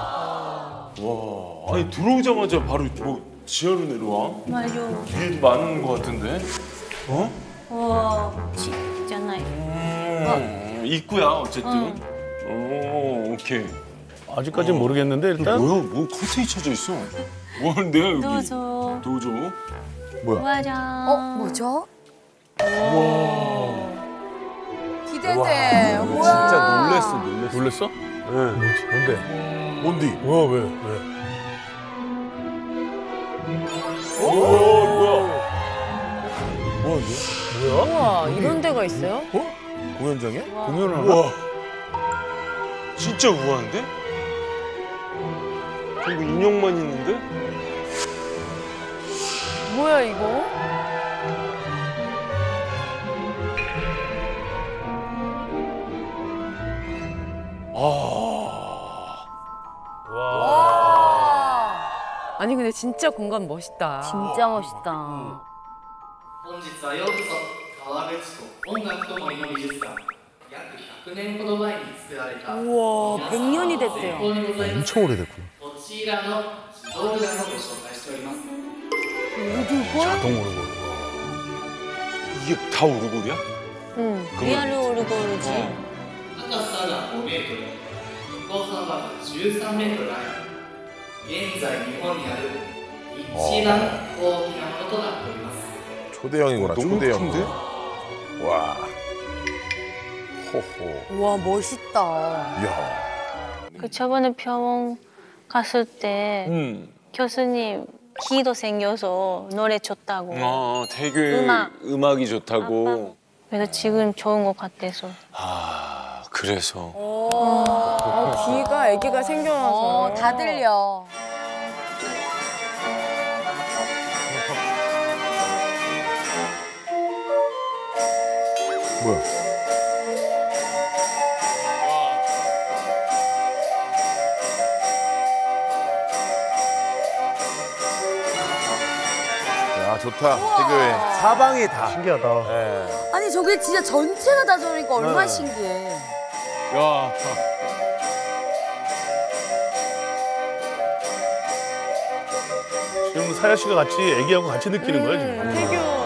와, 아니 들어오자마자 바로 뭐 지하로 내려와? 맞아. 뒤에도 많은 것 같은데? 어? 와, 있잖아요. 음, 입구야 어쨌든. 오, 오케이. 아직까지는 모르겠는데 일단. 뭐야, 뭐 커튼이 쳐져 있어. 뭔데요 여기? 도저. 도저. 뭐야? 짜잔. 어 뭐죠? 와. 기대돼. 뭐야? 진짜 놀랬어, 놀랬어. 놀랬어? 네. 뭐지? 뭔데? 뭔디? 뭐 왜? 왜? 오, 뭐야? 뭐야 이게? 뭐야? 우와, 이런 데가 있어요? 공연장이야? 공연을 하나? 와. 진짜 우아한데? 그리고 인형만 있는데? 뭐야 이거? 아. 와. 아니 근데 진짜 공간 멋있다. 진짜 멋있다. 本日はようこそ川口湖音楽と森の美術館約ひゃくねんほど前に作られた 우와 백 년이 됐대요. 엄청 오래됐구나. こちらの道具館をご紹介しております 자동으로. 이게 다 오르골이야? 응. 리얼 오르골이지. 高さがごメートル横幅がじゅうさんメートルあり現在日本にある一番大きなものとなっております 초대형이구나. 너무 초대형. 큰데? 와. 호호. 우와 멋있다. 이야. 그 저번에 병원 갔을 때 음. 교수님 귀도 생겨서 노래 줬다고. 아, 되게 음악. 음악이 좋다고. 그래서 지금 좋은 것 같아서. 아, 그래서. 어, 귀가 아기가 생겨나서. 어, 다 들려. 뭐야? 야 좋다. 태교회. 사방이 다. 신기하다. 예. 아니 저게 진짜 전체가 다 저러니까 얼마나 네. 신기해. 야. 지금 사야 씨가 같이 애기하고 같이 느끼는 거야 지금. 태교.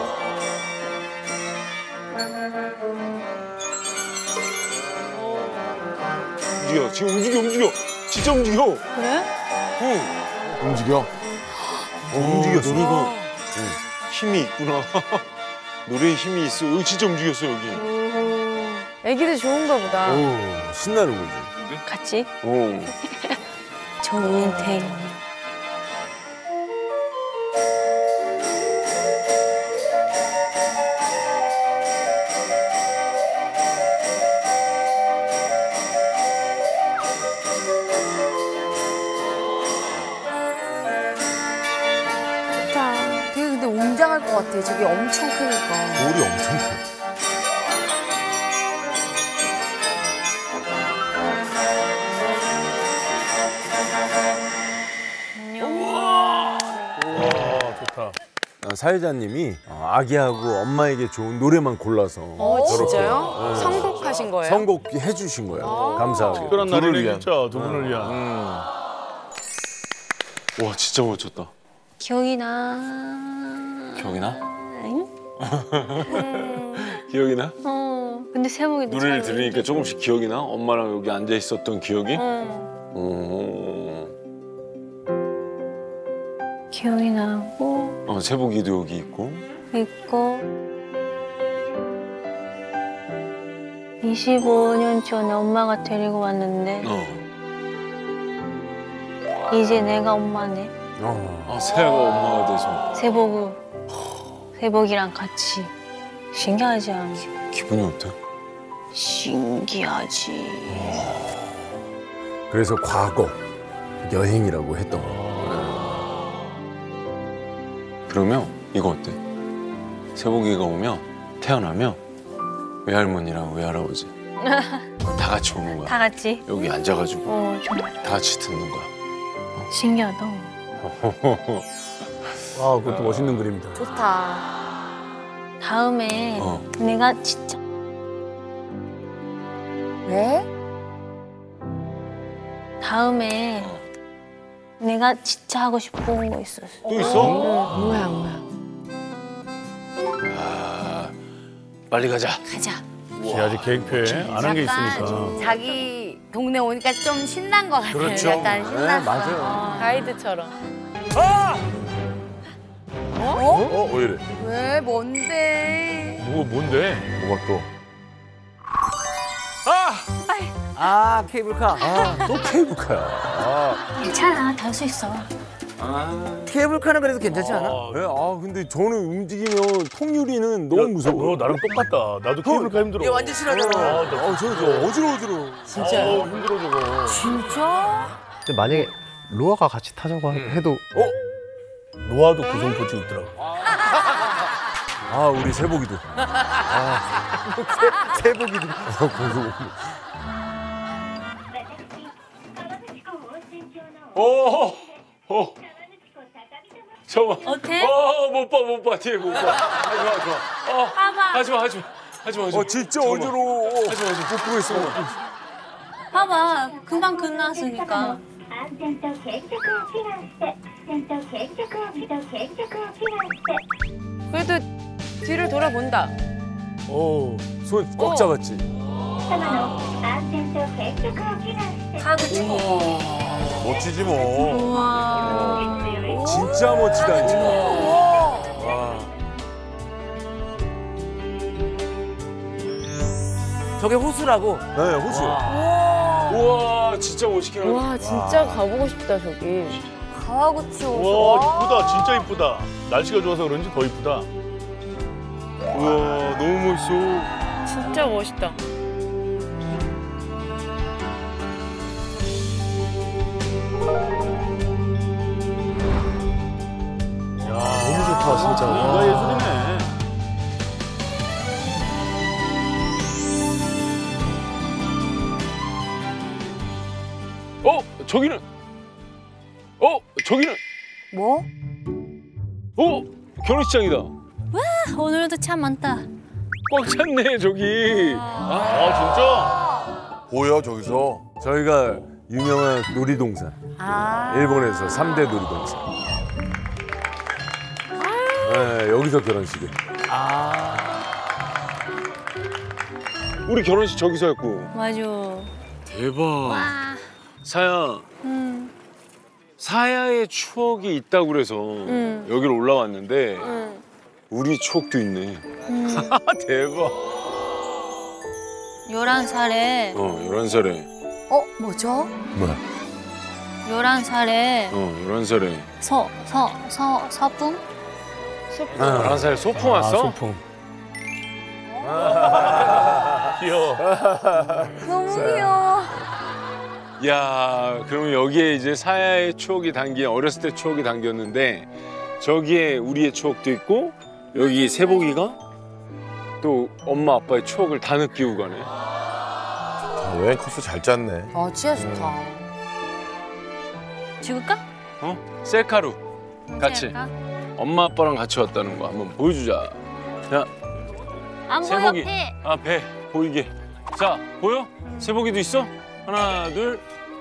움직여. 지금 움직여, 움직여. 진짜 움직여. 그래? 응. 움직여. 어, 움직였어. 노래가 힘이 있구나. 노래에 힘이 있어. 여기 진짜 움직였어, 여기. 애기들 좋은가 보다. 오, 신나는 거지. 같이? 오. 정인택. 좋다. 되게 근데 웅장할 것 같아. 저게 엄청 크니까. 돌이 엄청 커. 와, 좋다. 어, 사회자님이 어, 아기하고 엄마에게 좋은 노래만 골라서 어, 저렇게, 진짜요? 네. 선곡하신 거예요? 선곡해 주신 거예요. 감사하게. 특별한 둘을 날이네 위한. 진짜 두 분을 위한. 와 진짜 멋졌다. 기억이 나. 기억이 나? 응? 기억이 나? 어. 근데 세복이 노래를 들으니까 조금씩 기억이 나? 엄마랑 여기 앉아 있었던 기억이? 응. 어. 기억이 나고 어, 세복이도 여기 있고. 있고 이십오 년 전에 엄마가 데리고 왔는데 어. 이제 내가 엄마네. 아, 세아가 엄마가 돼서. 세복을 세복이랑 같이 신기하지 않아? 기분이 어때? 신기하지. 그래서 과거 여행이라고 했던 거. 그러면 이거 어때? 세복이가 오면 태어나면 외할머니랑 외할아버지 다 같이 오는 거야. 다 같이? 여기 앉아가지고 어, 좋아. 다 같이 듣는 거야. 신기하다. 아, 그것도 멋있는 그림이다. 좋다. 다음에 어. 내가 진짜 왜? 다음에 내가 진짜 하고 싶은 거 있었어. 또 있어? 응. 뭐야 뭐야. 아, 빨리 가자. 가자. 쟤 아직 계획 표에 안 한 게 있으니까. 자기 동네 오니까 좀 신난 것 같아요. 그렇죠. 약간 신났어. 네, 맞아요. 어. 가이드처럼. 어? 어? 왜 이래? 왜? 뭔데? 뭐 뭔데? 뭐가 또? 아 케이블카. 아, 또 케이블카야. 아, 괜찮아, 달 수 있어. 케이블카는 그래도 괜찮지 않아? 네, 아 근데 저는 움직이면 통유리는 너무 무서워. 너 나랑 똑같다. 나도 케이블카 힘들어. 얘 완전 싫어하잖아. 아, 나 어, 저, 저 어지러워, 어지러워. 진짜. 어, 힘들어 저거. 진짜? 근데 만약에 로아가 같이 타자고 해도 로아도 고성포증 있더라고. 아, 우리 세복이도. 아, 세, 세복이도. 고소. 오, 오. 잠깐만. 어때? 어, 못 봐, 못 봐. 뒤에 못 봐. 하지 마, 하지 마. 어, 봐봐. 하지 마, 하지 마. 하지 마, 하지 마. 어, 진짜 잠깐만. 어지러워. 하지 마, 하지 마. 못 보고 있어. 봐봐, 금방 끝났으니까. 그래도 뒤를 돌아본다. 오, 손 꼭 잡았지. 가그치. 멋지지 뭐. 우와. 진짜 멋지다. 진짜. 와. 저게 호수라고. 네, 호수. 우와, 진짜 멋있긴 하다. 와 진짜 가보고 싶다 저기. 가와구치 호수. 와, 이쁘다. 진짜 이쁘다. 날씨가 좋아서 그런지 더 이쁘다. 우와, 너무 멋있어. 진짜 멋있다. 야, 너무 좋다, 진짜. 뭔가 예술이네. 어, 저기는. 어, 저기는. 뭐? 어, 결혼식장이다. 와, 오늘도 참 많다. 꽉 찼네, 저기. 아, 보여 저기서? 저희가 유명한 놀이동산. 아. 일본에서 삼 대 놀이동산. 네, 여기서 결혼식이. 아. 우리 결혼식 저기서 했고. 맞아. 대박. 와. 사야, 응. 사야의 추억이 있다고 그래서 응. 여기로 올라왔는데 응. 우리 추억도 있네. 응. 대박. 열한 살에 어, 열한 살에. 어, 뭐죠? 뭐야? 열한 살에 어, 열한 살에. 서, 서, 서, 서풍? 아, 열한 살에 소풍 왔어? 소풍. 귀여워. 너무 귀여워. 야, 그러면 여기에 이제 사야의 추억이 담긴 어렸을 때 추억이 담겼는데 저기에 우리의 추억도 있고 여기 세복이가 또 엄마 아빠의 추억을 다 느끼고 가네. 아, 여행 코스 잘 짰네. 아, 진짜 좋다. 찍을까? 어? 셀카로 같이 셀카? 엄마 아빠랑 같이 왔다는 거 한번 보여주자. 자, 안 보여, 세복이. 배. 아, 배 보이게. 자, 보여? 세복이도 있어? 하나, 둘.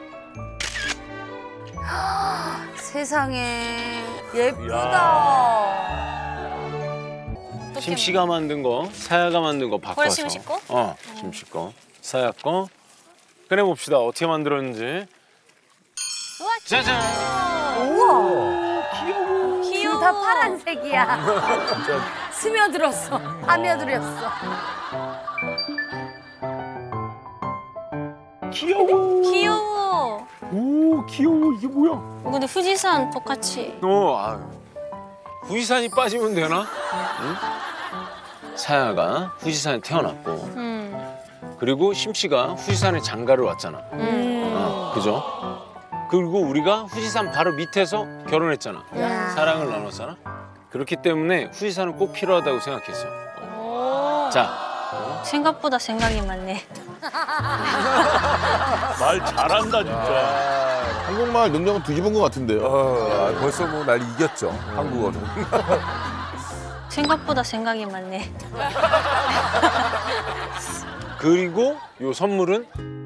세상에 예쁘다. 심씨가 만든 거, 사야가 만든 거 바꿔서. 그래, 심씨 거? 어, 심씨 거. 사야 거. 꺼내 봅시다. 어떻게 만들었는지. 우와, 짜잔. 우와. 귀여워. 둘 다 파란색이야. 스며들었어. 파며들었어. 귀여워. 귀여워. 오, 귀여워. 이게 뭐야? 어, 근데富士山 똑같이. 어, 아, 후지산이 빠지면 되나? 응? 사야가 후지산에 태어났고, 음. 그리고 심씨가 후지산에 장가를 왔잖아. 음. 어, 그죠? 그리고 우리가 후지산 바로 밑에서 결혼했잖아. 야. 사랑을 나눴잖아. 그렇기 때문에 후지산은 꼭 필요하다고 생각했어. 오. 자, 생각보다 생각이 많네. 말 잘한다 진짜. 한국말 능력은 뒤집은 것 같은데요. 어, 벌써 뭐 날 이겼죠. 한국어는. 생각보다 생각이 많네. 그리고 요 선물은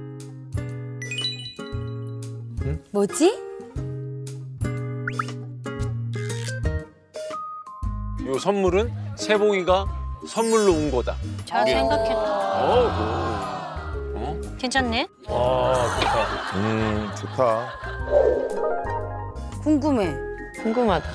뭐지? 요 선물은 세봉이가 선물로 온 거다. 잘 생각했다. 어, 어? 괜찮네? 아 좋다. 음 좋다. 궁금해. 궁금하다.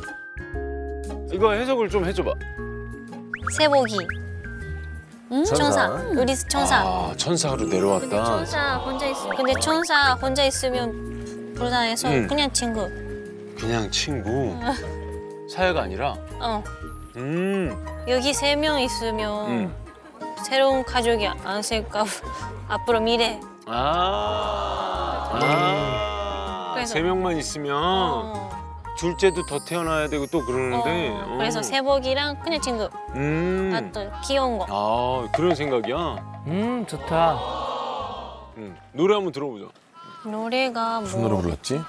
이거 해석을 좀 해줘봐. 세복이. 응? 천사. 천사. 우리 천사. 아, 천사로 내려왔다. 천사 혼자 있어. 근데 천사 혼자 있으면 불안해서 응. 그냥 친구. 그냥 친구. 사야가 아니라. 어. 음. 여기 세 명 있으면 음. 새로운 가족이 안 생길까 앞으로 미래. 아. 아. 그래서- 세 명만 있으면 어. 둘째도 더 태어나야 되고 또 그러는데. 어. 어. 그래서 세복이랑 그냥 친구. 음. 아 또 귀여운 거. 아, 그런 생각이야? 음, 좋다. 음. 노래 한번 들어보자. 노래가 무슨 뭐? 노래 불렀지?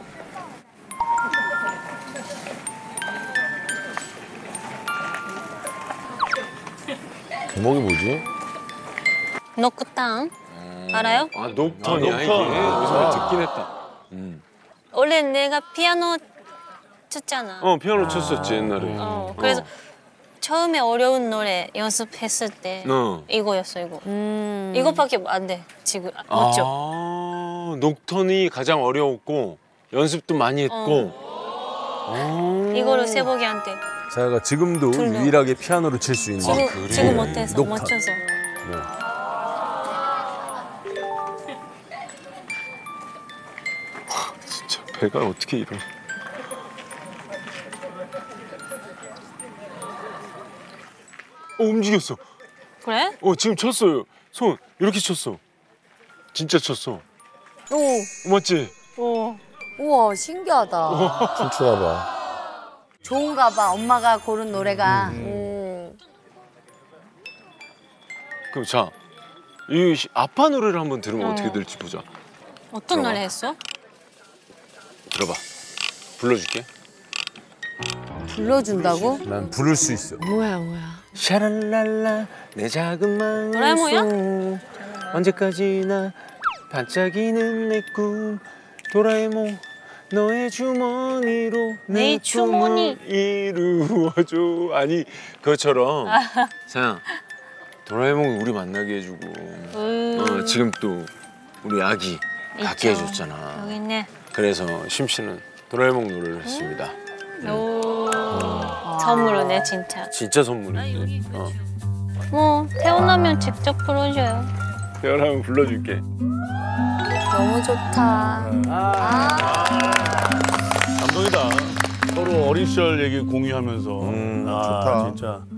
제목이 뭐지? 노크땅 알아요? 아, 녹턴이야, 아, 이게. 녹턴. 여기서 아. 듣긴 했다. 음. 원래 내가 피아노 쳤잖아. 어, 피아노 쳤었지, 옛날에. 어, 그래서 처음에 어려운 노래 연습했을 때 어. 이거였어 이거. 이거밖에 안 돼 지금 아, 맞죠? 녹턴이 가장 어려웠고 연습도 많이 했고. 오. 이거를 세복이한테 사야가 지금도 둘로. 유일하게 피아노를 칠 수 있는. 지금 지금 못해서 녹턴. 못 쳐서. 네. 진짜 배가 어떻게 이런. 어, 움직였어. 그래? 어, 지금 쳤어요. 손 이렇게 쳤어. 진짜 쳤어. 오. 맞지? 오. 우와, 신기하다. 춤추나 봐. 좋은가 봐. 엄마가 고른 노래가. 그럼 자, 이 시- 아빠 노래를 한번 들으면 어. 어떻게 될지 보자. 어떤 들어봐. 노래 했어? 들어봐. 불러줄게. 불러준다고? 난 부를 수 있어. 뭐야 뭐야. 샤랄랄라 내 작은 마음 도라에몽이야? 속 언제까지나 반짝이는 내 꿈 도라에몽 너의 주머니로 내 주머니. 꿈을 이루어줘. 아니 그것처럼 사양 도라에몽이 우리 만나게 해주고 음. 어, 지금 또 우리 아기 갖게 있죠. 해줬잖아. 여기 있네. 그래서 심씨는 도라에몽 노래를 했습니다. 오. 선물이네 진짜. 진짜 선물이지. 어. 뭐 태어나면 직접 불러줘요. 태어나면 불러줄게. 너무 좋다. 감동이다. 서로 어린 시절 얘기 공유하면서. 음, 아, 좋다. 진짜.